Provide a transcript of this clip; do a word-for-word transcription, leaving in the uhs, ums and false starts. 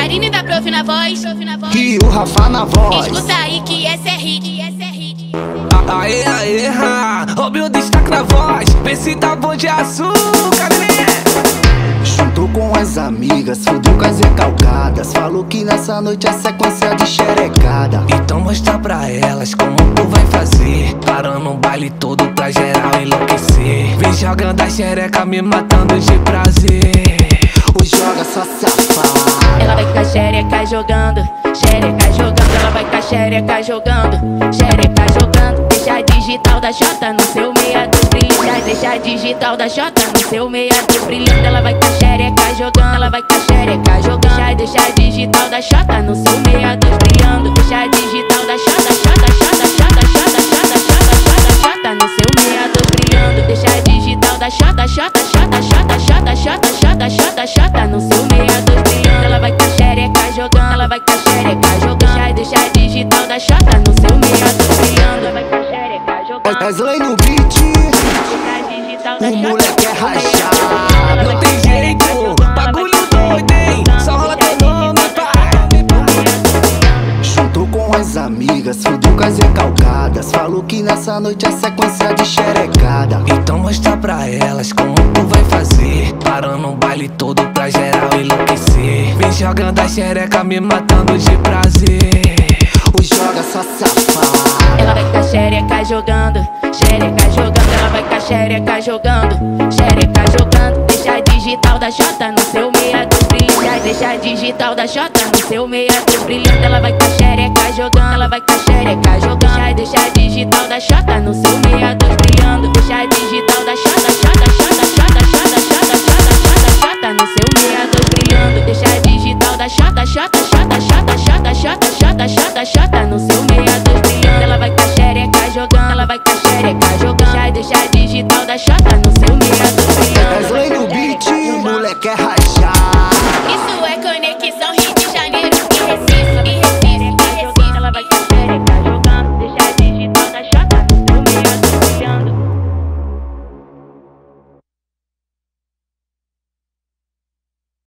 Karine da Prof na voz, e o Rafa na voz. Escuta aí que essa é hit, essa é hit. Aê, aê, ha, roube o destaque na voz. Vê se tá bom de açúcar, né? Juntou com as amigas, fudeu com as recalcadas. Falou que nessa noite é sequência de xerecada. Então mostra pra elas como tu vai fazer, parando o baile todo pra geral enlouquecer. Vem jogando a xereca, me matando de prazer. O joga só safada. Ela vai com a xereca jogando, xereca jogando. Ela vai com a xereca jogando, xereca jogando. Deixa a digital da Jota no seu meia dos brilhantes. Deixa a digital da Jota no seu meia dos brilhantes. Ela vai com a xereca jogando, ela vai com a xereca jogando. Deixa, deixa a digital da Jota no seu meia dos brilhando. Deixa a digital da Jota, Jota, Jota, Jota, Jota, Jota, Jota, Jota, Jota no seu meia dos brilhando. Deixa a digital da Jota, Jota, Jota, Jota, Jota, Jota, Jota, Jota, Jota no seu meia dos brilhando. Ela vai com a xereca jogando, ela vai com a xereca jogando. Deixa, deixa a digital da Jota no seu meia dos brilhando. Ela vai com a xereca jogando. Wesley no beat, o moleque é rachado. Não tem jeito, bagulho doido, hein? Só rola teu nome, pai. Juntou com as amigas, fudeu com as recalcadas. Falou que nessa noite é sequência de xerecada. Então mostra pra elas como tu vai fazer, parando o baile todo pra geral enlouquecer. Vem jogando a xereca, me matando de prazer. O joga só safada. Ela vai com a xereca jogando, xereca jogando. Ela vai com a xereca jogando, xereca jogando. Deixa a digital da Jota no seu meia dos brilhantes. Deixa a digital da Jota no seu meia dos brilhantes. Ela vai com a xereca jogando, ela vai com a xereca jogando. Deixa a digital da Jota no seu meia dos brilhando. Deixa a digital da Jota, Jota, Jota, Jota, Jota, Jota, Jota, Jota, Jota no seu meia dos brilhando. Deixa a digital da Jota, Jota, Jota, Jota, Jota, Jota, Jota, Jota, Jota no seu meia dos brilhando. Ela vai com a xereca jogando, ela vai com a xereca jogando. Deixa a digital da Jota